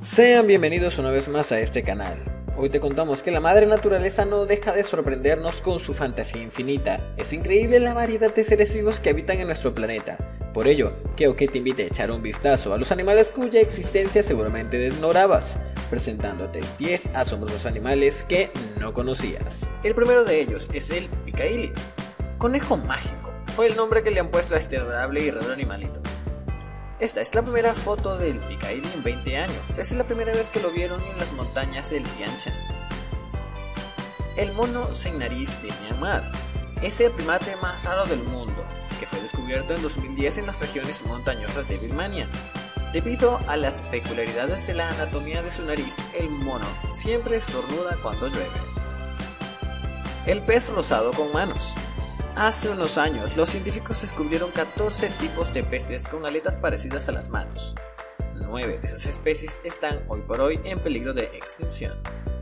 Sean bienvenidos una vez más a este canal. Hoy te contamos que la madre naturaleza no deja de sorprendernos con su fantasía infinita. Es increíble la variedad de seres vivos que habitan en nuestro planeta. Por ello, quiero que te invite a echar un vistazo a los animales cuya existencia seguramente ignorabas, presentándote 10 asombrosos animales que no conocías. El primero de ellos es el picaili, conejo mágico. Fue el nombre que le han puesto a este adorable y raro animalito. Esta es la primera foto del picaili en 20 años. Es la primera vez que lo vieron en las montañas del Tian Shan. El mono sin nariz de Myanmar es el primate más raro del mundo, que fue descubierto en 2010 en las regiones montañosas de Birmania. Debido a las peculiaridades de la anatomía de su nariz, el mono siempre estornuda cuando llueve. El pez rosado con manos. Hace unos años, los científicos descubrieron 14 tipos de peces con aletas parecidas a las manos. 9 de esas especies están hoy por hoy en peligro de extinción.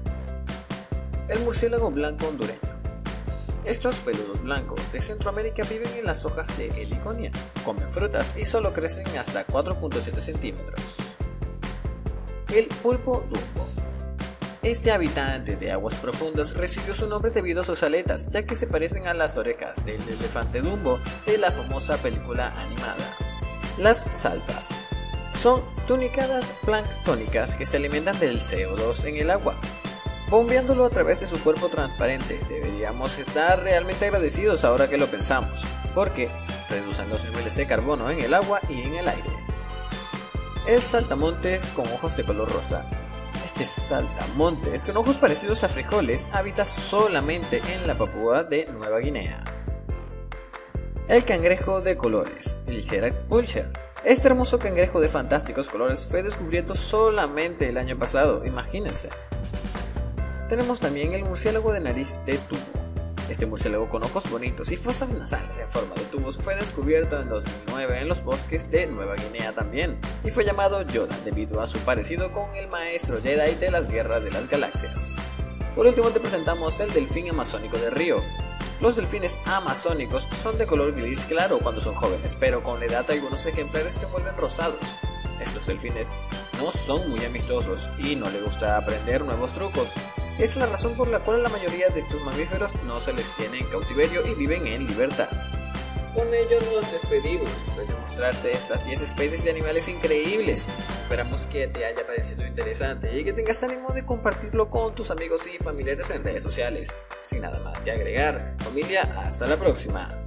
El murciélago blanco hondureño. Estos peludos blancos de Centroamérica viven en las hojas de heliconia, comen frutas y solo crecen hasta 4.7 centímetros. El pulpo dumbo. Este habitante de aguas profundas recibió su nombre debido a sus aletas, ya que se parecen a las orejas del elefante Dumbo de la famosa película animada. Las salpas son tunicadas planctónicas que se alimentan del CO2 en el agua, bombeándolo a través de su cuerpo transparente. Deberíamos estar realmente agradecidos ahora que lo pensamos, porque reducen los niveles de carbono en el agua y en el aire. El saltamontes con ojos de color rosa. Este saltamontes con ojos parecidos a frijoles habita solamente en la Papúa de Nueva Guinea. El cangrejo de colores, el Sherak Pulcher. Este hermoso cangrejo de fantásticos colores fue descubierto solamente el año pasado, imagínense. Tenemos también el murciélago de nariz de tubo. Este murciélago con ojos bonitos y fosas nasales en forma de tubos fue descubierto en 2009 en los bosques de Nueva Guinea también, y fue llamado Yoda debido a su parecido con el maestro Jedi de las guerras de las galaxias. Por último te presentamos el delfín amazónico de río. Los delfines amazónicos son de color gris claro cuando son jóvenes, pero con la edad algunos ejemplares se vuelven rosados. Estos delfines no son muy amistosos y no les gusta aprender nuevos trucos. Es la razón por la cual la mayoría de estos mamíferos no se les tiene en cautiverio y viven en libertad. Con ello nos despedimos después de mostrarte estas 10 especies de animales increíbles. Esperamos que te haya parecido interesante y que tengas ánimo de compartirlo con tus amigos y familiares en redes sociales. Sin nada más que agregar, familia, hasta la próxima.